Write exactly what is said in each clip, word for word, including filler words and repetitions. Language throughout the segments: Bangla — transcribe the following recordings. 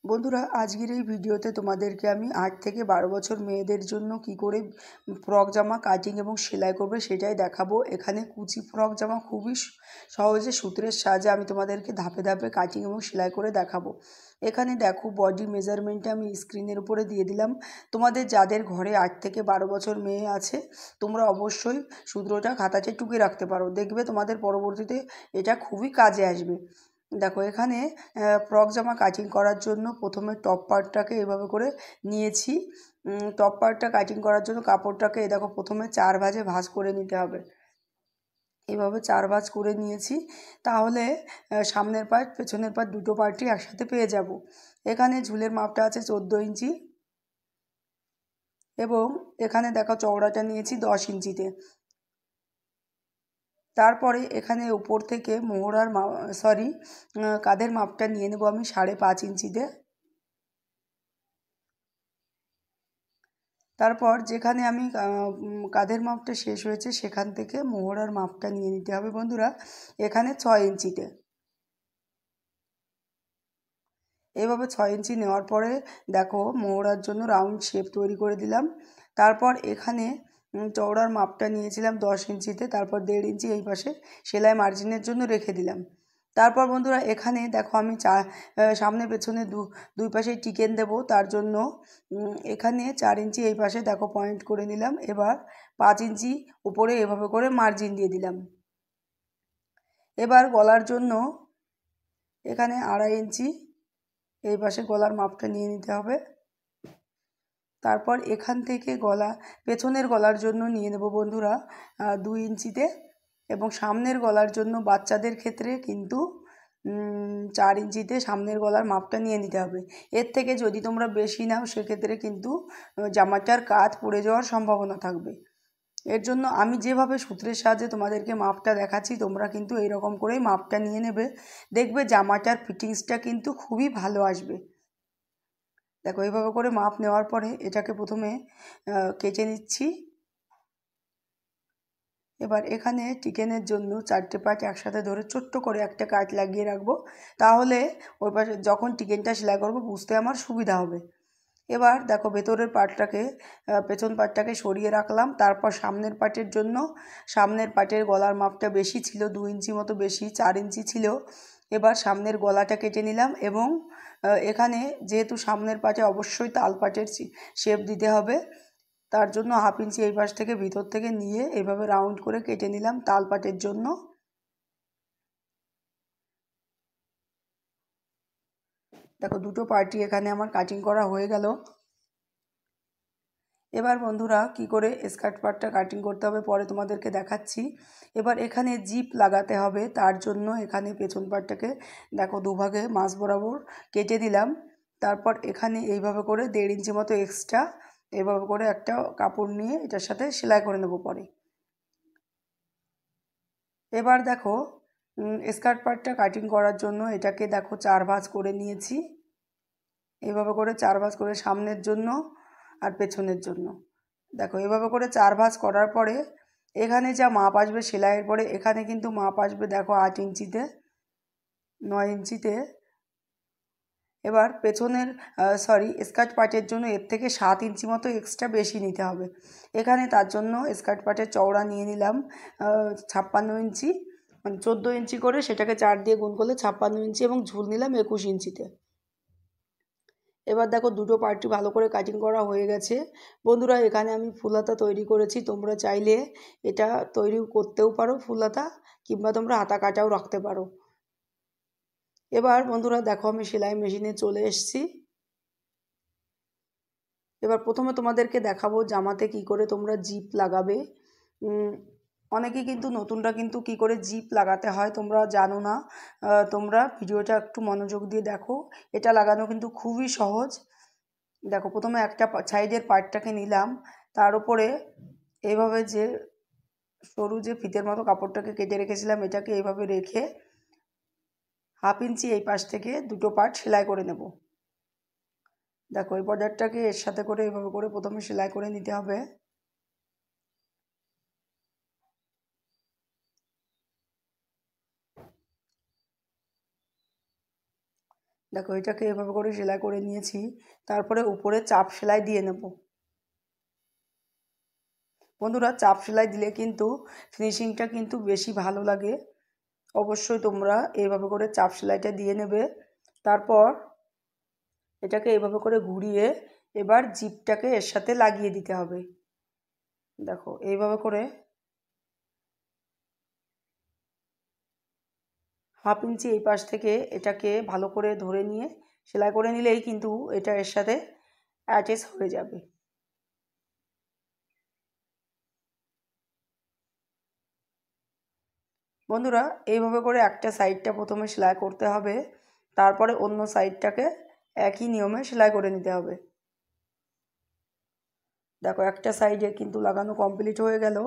বন্ধুরা, আজকের এই ভিডিওতে তোমাদেরকে আমি আট থেকে বারো বছর মেয়েদের জন্য কি করে ফ্রক জামা কাটিং এবং সেলাই করবে সেটাই দেখাবো। এখানে কুচি ফ্রক জামা খুবই সহজে সূত্রের সাহায্যে আমি তোমাদেরকে ধাপে ধাপে কাটিং এবং সেলাই করে দেখাবো। এখানে দেখো, বডি মেজারমেন্টটা আমি স্ক্রিনের উপরে দিয়ে দিলাম। তোমাদের যাদের ঘরে আট থেকে বারো বছর মেয়ে আছে, তোমরা অবশ্যই সূত্রটা খাতাতে টুকে রাখতে পারো, দেখবে তোমাদের পরবর্তীতে এটা খুবই কাজে আসবে। দেখো, এখানে ফ্রক জামা কাটিং করার জন্য প্রথমে টপ পার্টটাকে এভাবে করে নিয়েছি। টপ পার্টটা কাটিং করার জন্য কাপড়টাকে এই দেখো প্রথমে চার ভাঁজে ভাঁজ করে নিতে হবে। এভাবে চার ভাঁজ করে নিয়েছি, তাহলে সামনের পার্ট পেছনের পার্ট দুটো পার্টই একসাথে পেয়ে যাব। এখানে ঝুলের মাপটা আছে চোদ্দো ইঞ্চি এবং এখানে দেখো চওড়াটা নিয়েছি দশ ইঞ্চিতে। তারপরে এখানে উপর থেকে মোহরার মা সরি কাঁধের মাপটা নিয়ে নেব আমি সাড়ে পাঁচ ইঞ্চিতে। তারপর যেখানে আমি কাঁধের মাপটা শেষ হয়েছে সেখান থেকে মোহরার মাপটা নিয়ে নিতে হবে বন্ধুরা, এখানে ছয় ইঞ্চিতে। এভাবে ছয় ইঞ্চি নেওয়ার পরে দেখো, মোহরার জন্য রাউন্ড শেপ তৈরি করে দিলাম। তারপর এখানে চওড়ার মাপটা নিয়েছিলাম দশ ইঞ্চিতে, তারপর দেড় ইঞ্চি এই পাশে সেলাই মার্জিনের জন্য রেখে দিলাম। তারপর বন্ধুরা, এখানে দেখো আমি চা সামনে পেছনে দু দুই পাশে টিকেন দেব, তার জন্য এখানে চার ইঞ্চি এই পাশে দেখো পয়েন্ট করে নিলাম। এবার পাঁচ ইঞ্চি উপরে এভাবে করে মার্জিন দিয়ে দিলাম। এবার গলার জন্য এখানে আড়াই ইঞ্চি এই পাশে গলার মাপটা নিয়ে নিতে হবে। তারপর এখান থেকে গলা পেছনের গলার জন্য নিয়ে নেব বন্ধুরা দুই ইঞ্চিতে, এবং সামনের গলার জন্য বাচ্চাদের ক্ষেত্রে কিন্তু চার ইঞ্চিতে সামনের গলার মাপটা নিয়ে নিতে হবে। এর থেকে যদি তোমরা বেশি নাও সেক্ষেত্রে কিন্তু জামাটার কাঁধ পড়ে যাওয়ার সম্ভাবনা থাকবে। এর জন্য আমি যেভাবে সূত্রের সাহায্যে তোমাদেরকে মাপটা দেখাচ্ছি, তোমরা কিন্তু এইরকম করেই মাপটা নিয়ে নেবে, দেখবে জামাটার ফিটিংসটা কিন্তু খুবই ভালো আসবে। দেখো, এইভাবে করে মাপ নেওয়ার পরে এটাকে প্রথমে কেটে নিচ্ছি। এবার এখানে টিকেনের জন্য চারটে পার্ট একসাথে ধরে ছোট্ট করে একটা কাট লাগিয়ে রাখবো, তাহলে ওই পাশে যখন টিকেনটা সেলাই করবো বুঝতে আমার সুবিধা হবে। এবার দেখো, ভেতরের পার্টটাকে পেছন পার্টটাকে সরিয়ে রাখলাম। তারপর সামনের পার্টের জন্য সামনের পার্টের গলার মাপটা বেশি ছিল, দু ইঞ্চি মতো বেশি, চার ইঞ্চি ছিল। এবার সামনের গলাটা কেটে নিলাম এবং এখানে যেহেতু সামনের পার্টে অবশ্যই তাল পাটের শেপ দিতে হবে, তার জন্য হাফ ইঞ্চি এই পাশ থেকে ভিতর থেকে নিয়ে এইভাবে রাউন্ড করে কেটে নিলাম তাল পাটের জন্য। দেখো, দুটো পার্টি এখানে আমার কাটিং করা হয়ে গেল। এবার বন্ধুরা, কি করে স্কার্ট পার্টটা কাটিং করতে হবে পরে তোমাদেরকে দেখাচ্ছি। এবার এখানে জিপ লাগাতে হবে, তার জন্য এখানে পেছন পার্টটাকে দেখো দুভাগে মাঝ বরাবর কেটে দিলাম। তারপর এখানে এইভাবে করে দেড় ইঞ্চি মতো এক্সট্রা এভাবে করে একটা কাপড় নিয়ে এটার সাথে সেলাই করে নেব পরে। এবার দেখো, স্কার্ট পার্টটা কাটিং করার জন্য এটাকে দেখো চার ভাঁজ করে নিয়েছি। এভাবে করে চার ভাঁজ করে সামনের জন্য আর পেছনের জন্য দেখো, এভাবে করে চার ভাঁজ করার পরে এখানে যা মাপ আসবে সেলাইয়ের পরে, এখানে কিন্তু মাপ আসবে দেখো আট ইঞ্চিতে, নয় ইঞ্চিতে। এবার পেছনের সরি স্কার্ট পার্টের জন্য এর থেকে সাত ইঞ্চি মতো এক্সট্রা বেশি নিতে হবে এখানে। তার জন্য স্কার্ট পার্টের চওড়া নিয়ে নিলাম ছাপ্পান্ন ইঞ্চি, মানে চোদ্দো ইঞ্চি করে, সেটাকে চার দিয়ে গুণ করলে ছাপ্পান্ন ইঞ্চি, এবং ঝুল নিলাম একুশ ইঞ্চিতে। এবার দেখো, দুটো পার্টি ভালো করে কাটিং করা হয়ে গেছে বন্ধুরা। এখানে আমি ফুলহাতা তৈরি করেছি, তোমরা চাইলে এটা তৈরি করতেও পারো ফুলহাতা, কিংবা তোমরা হাতা কাটাও রাখতে পারো। এবার বন্ধুরা দেখো, আমি সেলাই মেশিনে চলে এসেছি। এবার প্রথমে তোমাদেরকে দেখাবো জামাতে কি করে তোমরা জিপ লাগাবে। অনেকে কিন্তু নতুনরা কিন্তু কি করে জিপ লাগাতে হয় তোমরা জানো না, তোমরা ভিডিওটা একটু মনোযোগ দিয়ে দেখো, এটা লাগানো কিন্তু খুবই সহজ। দেখো, প্রথমে একটা সাইডের পার্টটাকে নিলাম, তার উপরে এইভাবে যে সরু যে ফিতের মতো কাপড়টাকে কেটে রেখেছিলাম এটাকে এইভাবে রেখে হাফ ইঞ্চি এই পাশ থেকে দুটো পার্ট সেলাই করে নেব। দেখো, এই বর্ডারটাকে এর সাথে করে এইভাবে করে প্রথমে সেলাই করে নিতে হবে। দেখো এটাকে এভাবে করে সেলাই করে নিয়েছি। তারপরে উপরে চাপ সেলাই দিয়ে নেব। বন্ধুরা চাপ সেলাই দিলে কিন্তু ফিনিশিংটা কিন্তু বেশি ভালো লাগে। অবশ্যই তোমরা এইভাবে করে চাপ সেলাইটা দিয়ে নেবে। তারপর এটাকে এইভাবে করে ঘুরিয়ে এবার জিপটাকে এর সাথে লাগিয়ে দিতে হবে। দেখো এইভাবে করে হাফ ইঞ্চি এই পাশ থেকে এটাকে ভালো করে ধরে নিয়ে সেলাই করে নিলেই কিন্তু এটা এর সাথে অ্যাটাচ হয়ে যাবে। বন্ধুরা এইভাবে করে একটা সাইডটা প্রথমে সেলাই করতে হবে, তারপরে অন্য সাইডটাকে একই নিয়মে সেলাই করে নিতে হবে। দেখো একটা সাইডে কিন্তু লাগানো কমপ্লিট হয়ে গেল।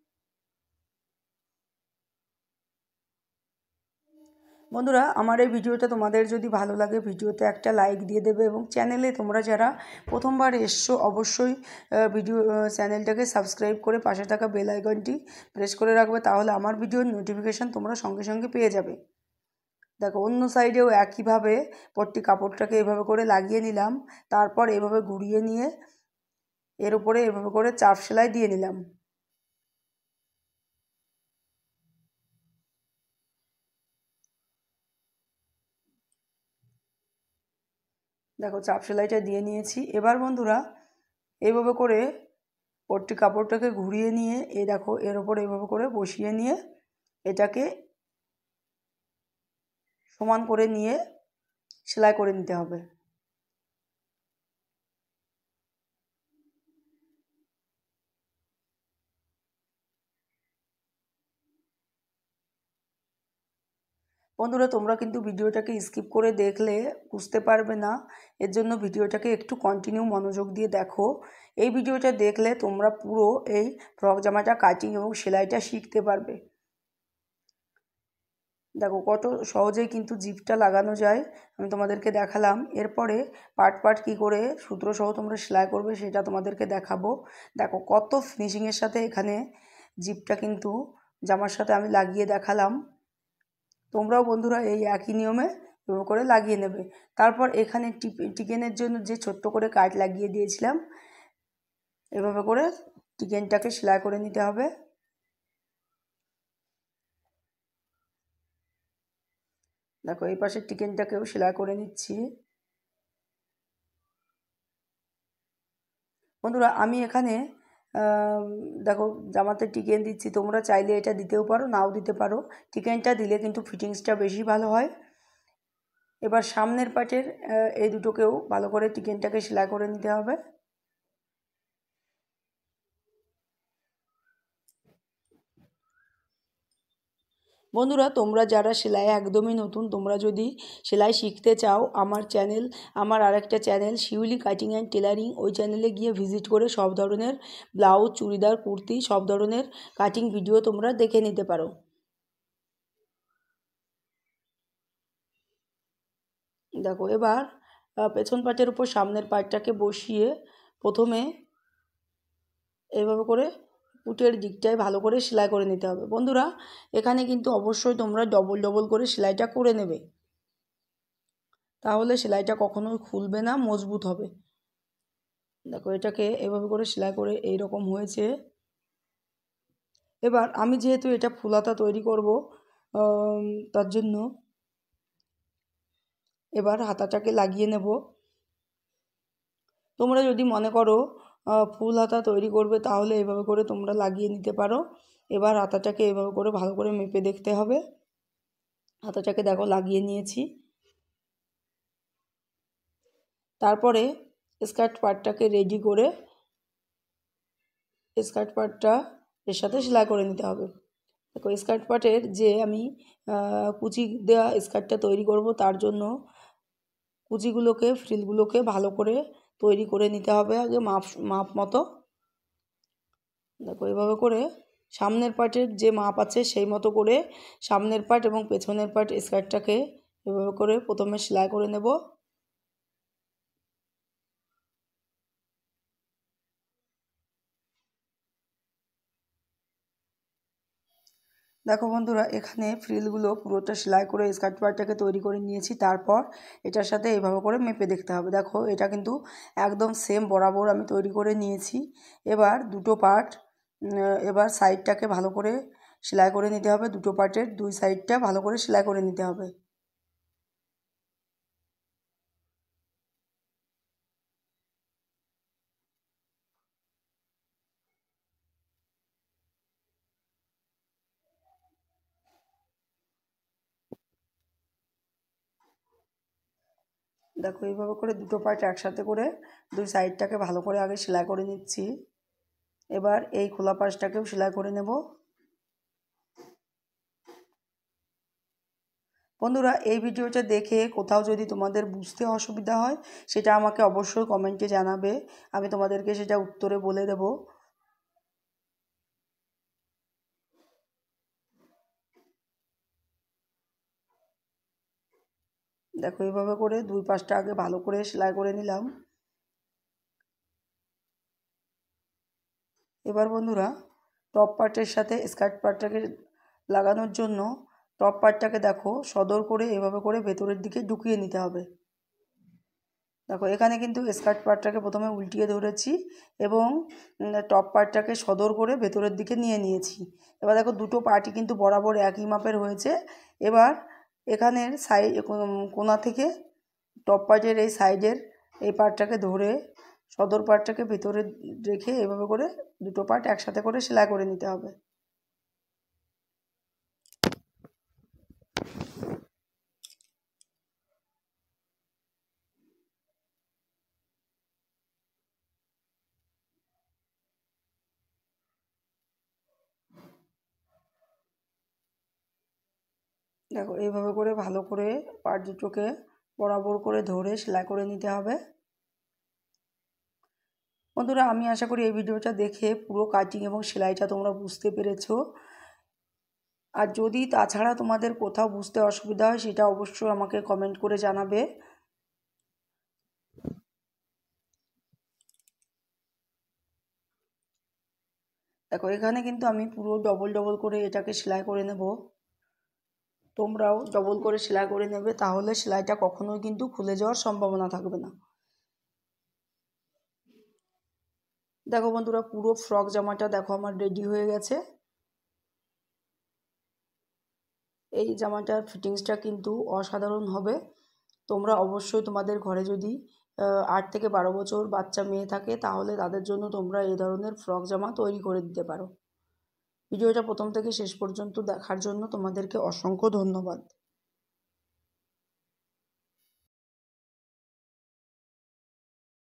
বন্ধুরা আমার এই ভিডিওটা তোমাদের যদি ভালো লাগে ভিডিওতে একটা লাইক দিয়ে দেবে এবং চ্যানেলে তোমরা যারা প্রথমবার এসছো অবশ্যই ভিডিও চ্যানেলটাকে সাবস্ক্রাইব করে পাশে থাকা বেল আইকনটি প্রেস করে রাখবে, তাহলে আমার ভিডিওর নোটিফিকেশান তোমরা সঙ্গে সঙ্গে পেয়ে যাবে। দেখো অন্য সাইডেও একইভাবে পট্টি কাপড়টাকে এভাবে করে লাগিয়ে নিলাম, তারপর এভাবে ঘুরিয়ে নিয়ে এর উপরে এভাবে করে চাপ সেলাই দিয়ে নিলাম। দেখো চাপ সেলাইটা দিয়ে নিয়েছি। এবার বন্ধুরা এইভাবে করে পট্টি কাপড়টাকে ঘুরিয়ে নিয়ে এই দেখো এর ওপর এইভাবে করে বসিয়ে নিয়ে এটাকে সমান করে নিয়ে সেলাই করে নিতে হবে। বন্ধুরা তোমরা কিন্তু ভিডিওটাকে স্কিপ করে দেখলে বুঝতে পারবে না, এর জন্য ভিডিওটাকে একটু কন্টিনিউ মনোযোগ দিয়ে দেখো। এই ভিডিওটা দেখলে তোমরা পুরো এই ফ্রক জামাটা কাটিং এবং সেলাইটা শিখতে পারবে। দেখো কত সহজেই কিন্তু জিপটা লাগানো যায়, আমি তোমাদেরকে দেখালাম। এরপরে পার্ট পার্ট কী করে সূত্র সহ তোমরা সেলাই করবে সেটা তোমাদেরকে দেখাবো। দেখো কত ফিনিশিংয়ের সাথে এখানে জিপটা কিন্তু জামার সাথে আমি লাগিয়ে দেখালাম। তোমরাও বন্ধুরা এই একই নিয়মে এভাবে করে লাগিয়ে নেবে। তারপর এখানে টিকেনের জন্য যে ছোট্ট করে কাট লাগিয়ে দিয়েছিলাম এভাবে করে টিকেনটাকে সেলাই করে নিতে হবে। দেখো এই পাশের টিকেনটাকেও সেলাই করে নিচ্ছি। বন্ধুরা আমি এখানে দেখো জামাতে টিকেন দিচ্ছি, তোমরা চাইলে এটা দিতেও পারো নাও দিতে পারো, টিকেনটা দিলে কিন্তু ফিটিংসটা বেশি ভালো হয়। এবার সামনের পাটের এই দুটোকেও ভালো করে টিকেনটাকে সেলাই করে নিতে হবে। বন্ধুরা তোমরা যারা সেলাই একদমই নতুন, তোমরা যদি সেলাই শিখতে চাও আমার চ্যানেল আমার আরেকটা channel Shiuli cutting and tailoring, ওই চ্যানেলে গিয়ে ভিজিট করে সব ধরনের ব্লাউজ চুড়িদার কুর্তি সব ধরনের কাটিং ভিডিও তোমরা দেখে নিতে পারো। দেখো এবার পেছন পাটের উপর সামনের পাটটাকে বসিয়ে প্রথমে এইভাবে করে পুটের দিকটায় ভালো করে সেলাই করে নিতে হবে। বন্ধুরা এখানে কিন্তু অবশ্যই তোমরা ডবল ডবল করে সেলাইটা করে নেবে, তাহলে সেলাইটা কখনোই খুলবে না, মজবুত হবে। দেখো এটাকে এভাবে করে সেলাই করে এই রকম হয়েছে। এবার আমি যেহেতু এটা ফুলাতা তৈরি করব তার জন্য এবার হাতাটাকে লাগিয়ে নেব। তোমরা যদি মনে করো ফুল হাতা তৈরি করবে তাহলে এভাবে করে তোমরা লাগিয়ে নিতে পারো। এবার হাতাটাকে এভাবে করে ভালো করে মেপে দেখতে হবে। হাতাটাকে দেখো লাগিয়ে নিয়েছি। তারপরে স্কার্ট পার্টটাকে রেডি করে স্কার্ট পার্টটা এর সাথে সেলাই করে নিতে হবে। দেখো স্কার্ট পার্টের যে আমি কুচি দেওয়া স্কার্টটা তৈরি করব তার জন্য কুচিগুলোকে ফ্রিলগুলোকে ভালো করে তৈরি করে নিতে হবে আগে মাপ মাপ মতো। দেখো এভাবে করে সামনের পার্টের যে মাপ আছে সেই মতো করে সামনের পার্ট এবং পেছনের পার্ট স্কার্টটাকে এভাবে করে প্রথমে সেলাই করে নেব। দেখো বন্ধুরা, এখানে ফ্রিলগুলো পুরোটা সেলাই করে স্কার্ট পার্টটাকে তৈরি করে নিয়েছি। তারপর এটার সাথে এইভাবে করে মেপে দেখতে হবে। দেখো এটা কিন্তু একদম সেম বরাবর আমি তৈরি করে নিয়েছি। এবার দুটো পার্ট এবার সাইডটাকে ভালো করে সেলাই করে নিতে হবে। দুটো পার্টের দুই সাইডটা ভালো করে সেলাই করে নিতে হবে। দেখো এইভাবে করে দুটো পার্ট একসাথে করে দুই সাইডটাকে ভালো করে আগে সেলাই করে নিচ্ছি। এবার এই খোলা পাশটাকেও সেলাই করে নেব। বন্ধুরা, এই ভিডিওটা দেখে কোথাও যদি তোমাদের বুঝতে অসুবিধা হয় সেটা আমাকে অবশ্যই কমেন্টে জানাবে, আমি তোমাদেরকে সেটা উত্তরে বলে দেব। দেখো এইভাবে করে দুই পাশটা আগে ভালো করে সেলাই করে নিলাম। এবার বন্ধুরা, টপ পার্টের সাথে স্কার্ট পার্টটাকে লাগানোর জন্য টপ পার্টটাকে দেখো সদর করে এভাবে করে ভেতরের দিকে ঢুকিয়ে নিতে হবে। দেখো এখানে কিন্তু স্কার্ট পার্টটাকে প্রথমে উল্টিয়ে ধরেছি এবং টপ পার্টটাকে সদর করে ভেতরের দিকে নিয়ে নিয়েছি। এবার দেখো দুটো পার্টই কিন্তু বরাবর একই মাপের হয়েছে। এবার এখানের সাইড কোণা থেকে টপ পার্টের এই সাইডের এই পার্টটাকে ধরে সদর পার্টটাকে ভেতরে রেখে এভাবে করে দুটো পার্ট একসাথে করে সেলাই করে নিতে হবে। দেখো এইভাবে করে ভালো করে পার্ট দুটোকে বরাবর করে ধরে সেলাই করে নিতে হবে। বন্ধুরা, আমি আশা করি এই ভিডিওটা দেখে পুরো কাটিং এবং সেলাইটা তোমরা বুঝতে পেরেছো। আর যদি তাছাড়া তোমাদের কোথাও বুঝতে অসুবিধা হয় সেটা অবশ্যই আমাকে কমেন্ট করে জানাবে। দেখো এখানে কিন্তু আমি পুরো ডবল ডবল করে এটাকে সেলাই করে নেব। তোমরাও ডবল করে সেলাই করে নেবে, তাহলে সেলাইটা কখনোই কিন্তু খুলে যাওয়ার সম্ভাবনা থাকবে না। দেখো বন্ধুরা, পুরো ফ্রক জামাটা দেখো আমার রেডি হয়ে গেছে। এই জামাটার ফিটিংসটা কিন্তু অসাধারণ হবে। তোমরা অবশ্যই তোমাদের ঘরে যদি আট থেকে বারো বছর বাচ্চা মেয়ে থাকে তাহলে তাদের জন্য তোমরা এই ধরনের ফ্রক জামা তৈরি করে দিতে পারো। ভিডিওটা প্রথম থেকে শেষ পর্যন্ত দেখার জন্য তোমাদেরকে অসংখ্য ধন্যবাদ।